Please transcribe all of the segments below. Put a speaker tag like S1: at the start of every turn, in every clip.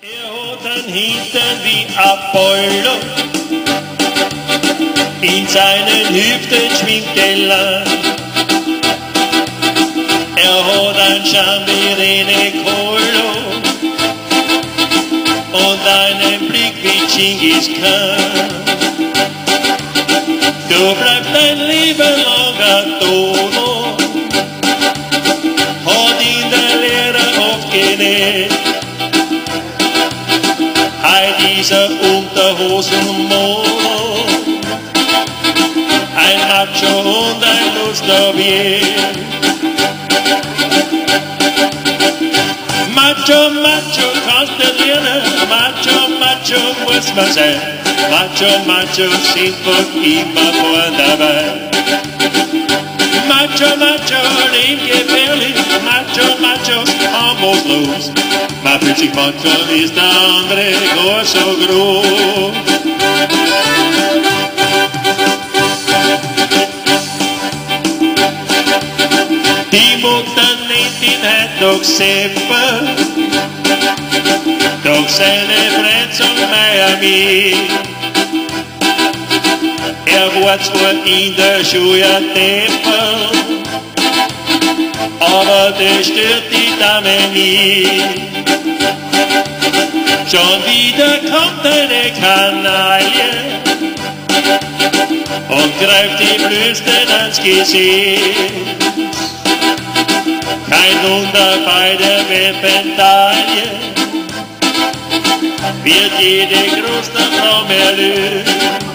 S1: hat einen Hintern wie Apollo, in seinen Hüften schwingt der Lang. Hat einen Charme wie René Colo und einen Blick wie Genghis Khan. Du bleibst dein Leben lang ein Dono, hat ihn der Lehrer oft genäht. Dieser Unterhosenmono, ein Macho und ein Lustobjekt. Macho, Macho kannst du lernen, Macho, Macho muss man sein. Macho, Macho sind wohl immer vorn dabei. Macho, Macho, lebensgefährlich, Macho, Machos harmlos. Man fühlt sich manchmal, ist der andere gar so groß. Die Mutter nennt ihn heut doch Sepper, doch seine Freund sagt Miami. War zwar in der Schule ein Deppel, aber das stört die Dame nie. Schon wieder kommt eine Kanaille und greift die Blößten ans Gesicht. Kein Wunder bei der Weltmedaille wird jede große Frau erlöst.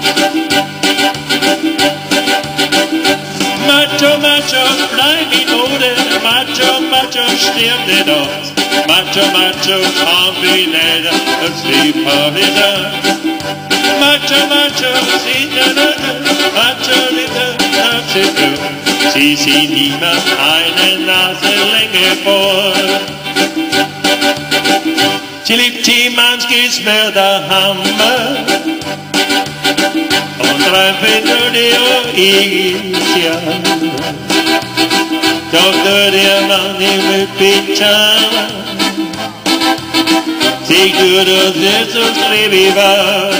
S1: Macho, Macho, bleib in Mode, Macho, Macho, stirb nicht aus. Macho, Macho, kombiniert, als die Pavillon. Macho, Macho, sind der Leute, Macho, Litte, sie sind niemand eine Naselänge vor. Sie liebt Schimanskis mit der Hammer und träumt durch die Ohren. Doch durch die Mann mit Pyjama sich durch das Herz und Leben war.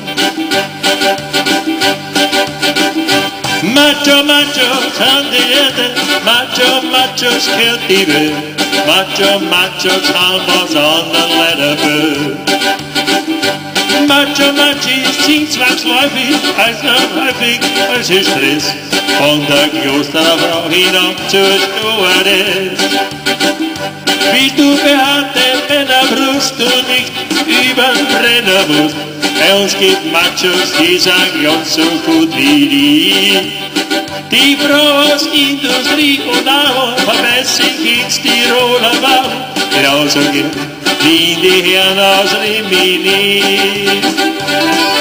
S1: Macho, Macho, kann die Erde, Macho, Machos kennt die Welt. Macho, Machos haben was anderen leider will. Macho, Machis sind zwangsläufig, als noch häufig, als ist Stress. Von der Klosterfrau hinab zur Stewardess. Wie du behaarte Männerbrust und nicht übern Brenner musst. Bei uns gibt Machos, die sagen ja so gut wie die. Die Frau aus Industrie und auch verbessert ins Tiroler Bau. Genauso geht wie die Herren aus Rimini.